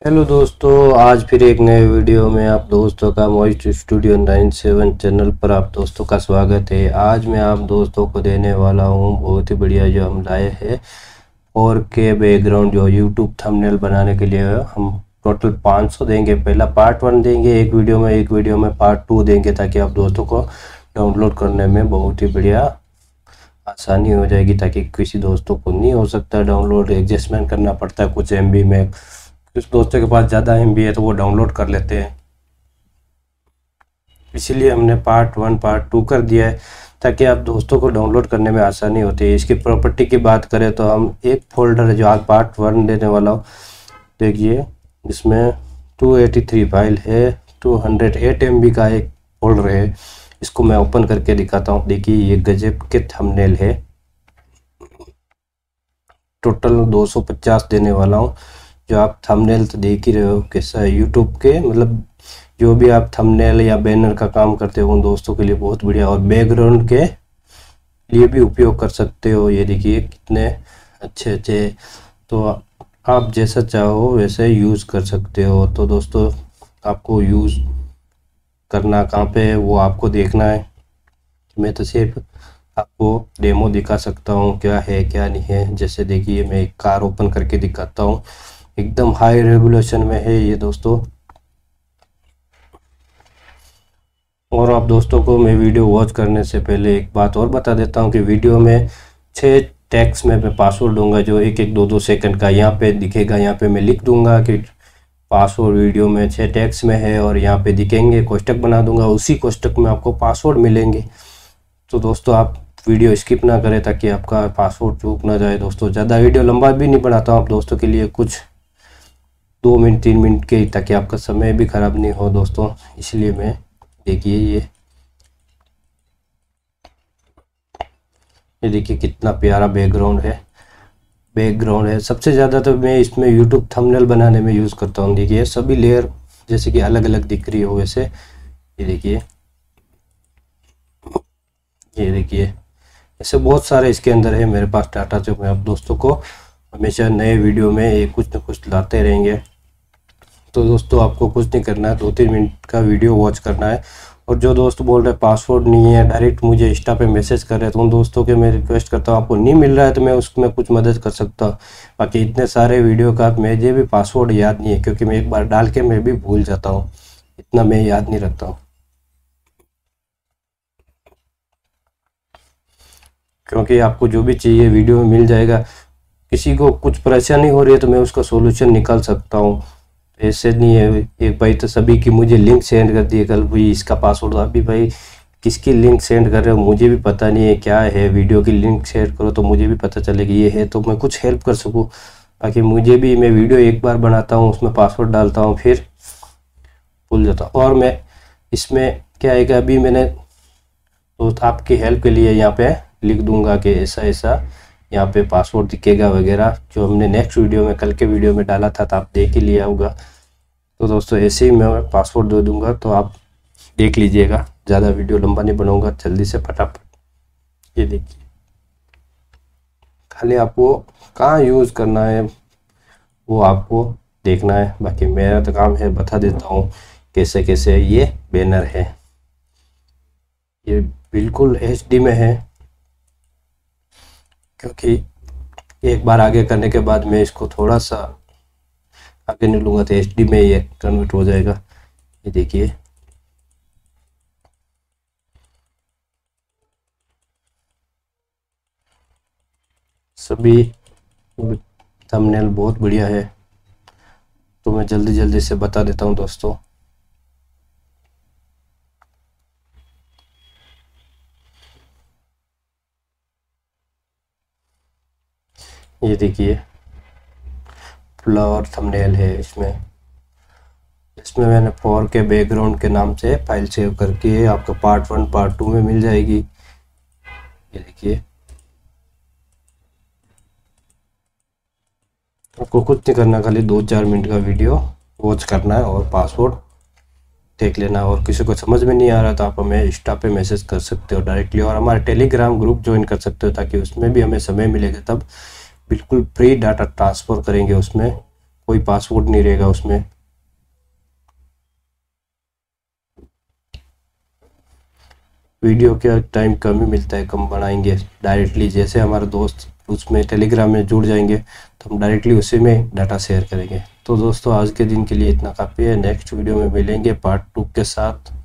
Hello दोस्तों, आज फिर एक नए वीडियो में आप दोस्तों का मॉइस्ट स्टूडियो 97 चैनल पर आप दोस्तों का स्वागत है। आज मैं आप दोस्तों को देने वाला हूं बहुत ही बढ़िया जो हम लाए हैं 4K बैकग्राउंड जो यूट्यूब थंबनेल बनाने के लिए हम टोटल 500 देंगे। पहला पार्ट 1 देंगे एक वीडियो में पार्ट 2 देंगे ताकि आप दोस्तों को डाउनलोड करने में बहुत ही बढ़िया आसानी हो जाएगी, ताकि किसी दोस्तों को नहीं हो सकता डाउनलोड, एडजस्टमेंट करना पड़ता है कुछ MB में। कुछ दोस्तों के पास ज़्यादा MB है तो वो डाउनलोड कर लेते हैं, इसीलिए हमने पार्ट 1 पार्ट 2 कर दिया है ताकि आप दोस्तों को डाउनलोड करने में आसानी होती है। इसकी प्रॉपर्टी की बात करें तो हम एक फोल्डर है जो आज पार्ट 1 देने वाला हूँ, देखिए इसमें 283 फाइल है, 208 MB का एक फोल्डर है। इसको मैं ओपन करके दिखाता हूँ। देखिए ये गजब के थंबनेल है, टोटल 250 देने वाला हूँ। जो आप थंबनेल तो देख ही रहे हो कैसा है यूट्यूब के, मतलब जो भी आप थंबनेल या बैनर का काम करते हो उन दोस्तों के लिए बहुत बढ़िया, और बैकग्राउंड के लिए भी उपयोग कर सकते हो। ये देखिए कितने अच्छे अच्छे, तो आप जैसा चाहो वैसे यूज़ कर सकते हो। तो दोस्तों आपको यूज़ करना कहाँ पे है वो आपको देखना है। मैं तो सिर्फ आपको डेमो दिखा सकता हूँ क्या है क्या नहीं है। जैसे देखिए मैं एक कार ओपन करके दिखाता हूँ, एकदम हाई रेगुलेशन में है ये दोस्तों। और आप दोस्तों को मैं वीडियो वॉच करने से पहले एक बात और बता देता हूँ कि वीडियो में 6 टैग्स में मैं पासवर्ड दूंगा जो एक 2 सेकंड का यहाँ पे दिखेगा। यहाँ पे मैं लिख दूंगा कि पासवर्ड वीडियो में 6 टैग्स में है, और यहाँ पे दिखेंगे, कोष्टक बना दूंगा, उसी कोष्टक में आपको पासवर्ड मिलेंगे। तो दोस्तों आप वीडियो स्किप ना करें ताकि आपका पासवर्ड चूक ना जाए। दोस्तों ज़्यादा वीडियो लंबा भी नहीं बनाता हूँ आप दोस्तों के लिए, कुछ 2 मिनट 3 मिनट के, ताकि आपका समय भी ख़राब नहीं हो दोस्तों, इसलिए मैं देखिए ये देखिए कितना प्यारा बैकग्राउंड है। सबसे ज़्यादा तो मैं इसमें यूट्यूब थंबनेल बनाने में यूज़ करता हूँ। देखिए सभी लेयर जैसे कि अलग अलग दिख रही हो वैसे, ये देखिए ऐसे बहुत सारे इसके अंदर है मेरे पास डाटा, जो मैं आप दोस्तों को हमेशा नए वीडियो में ये कुछ न कुछ लाते रहेंगे। तो दोस्तों आपको कुछ नहीं करना है, 2-3 मिनट का वीडियो वॉच करना है। और जो दोस्त बोल रहे पासवर्ड नहीं है, डायरेक्ट मुझे इंस्टा पे मैसेज कर रहे हैं, तो उन दोस्तों के मैं रिक्वेस्ट करता हूँ, आपको नहीं मिल रहा है तो मैं उसमें कुछ मदद कर सकता हूँ। बाकी इतने सारे वीडियो का मुझे भी पासवर्ड याद नहीं है, क्योंकि मैं एक बार डाल के मैं भी भूल जाता हूँ, इतना मैं याद नहीं रखता हूँ। क्योंकि आपको जो भी चाहिए वीडियो में मिल जाएगा। किसी को कुछ परेशानी हो रही है तो मैं उसका सोल्यूशन निकाल सकता हूँ, ऐसे नहीं है। एक भाई तो सभी की मुझे लिंक सेंड कर दिए कल, भाई इसका पासवर्ड, अभी भाई किसकी लिंक सेंड कर रहे हो मुझे भी पता नहीं है क्या है। वीडियो की लिंक शेयर करो तो मुझे भी पता चले कि ये है, तो मैं कुछ हेल्प कर सकूँ। ताकि मुझे भी, मैं वीडियो एक बार बनाता हूँ उसमें पासवर्ड डालता हूँ फिर भूल जाता हूँ। और मैं इसमें क्या है कि अभी मैंने तो आपकी हेल्प के लिए यहाँ पे लिख दूंगा कि ऐसा ऐसा यहाँ पे पासवर्ड दिखेगा वगैरह, जो हमने नेक्स्ट वीडियो में, कल के वीडियो में डाला था, तो आप देख ही लिया होगा। तो दोस्तों ऐसे ही मैं पासवर्ड दे दूंगा, तो आप देख लीजिएगा। ज़्यादा वीडियो लंबा नहीं बनाऊंगा, जल्दी से फटाफट। ये देखिए, खाली आपको कहाँ यूज़ करना है वो आपको देखना है। बाकी मेरा तो काम है, बता देता हूँ कैसे कैसे ये बैनर है। ये बिल्कुल HD में है, क्योंकि एक बार आगे करने के बाद मैं इसको थोड़ा सा आगे नहीं लूँगा तो HD में ये कन्वर्ट हो जाएगा। ये देखिए सभी थंबनेल बहुत बढ़िया है, तो मैं जल्दी जल्दी से बता देता हूँ दोस्तों। ये देखिए फ्लावर थंबनेल है इसमें मैंने 4K बैकग्राउंड के नाम से फाइल सेव करके आपका पार्ट 1 पार्ट 2 में मिल जाएगी। ये देखिए आपको कुछ नहीं करना, खाली 2-4 मिनट का वीडियो वॉच करना है और पासवर्ड देख लेना। और किसी को समझ में नहीं आ रहा तो आप हमें इंस्टा पे मैसेज कर सकते हो डायरेक्टली, और हमारे टेलीग्राम ग्रुप ज्वाइन कर सकते हो, ताकि उसमें भी हमें समय मिलेगा तब बिल्कुल फ्री डाटा ट्रांसफ़र करेंगे उसमें। कोई पासवर्ड नहीं रहेगा उसमें। वीडियो के टाइम कम ही मिलता है, कम बनाएंगे डायरेक्टली, जैसे हमारे दोस्त उसमें टेलीग्राम में जुड़ जाएंगे तो हम डायरेक्टली उसी में डाटा शेयर करेंगे। तो दोस्तों आज के दिन के लिए इतना काफ़ी है, नेक्स्ट वीडियो में मिलेंगे पार्ट 2 के साथ।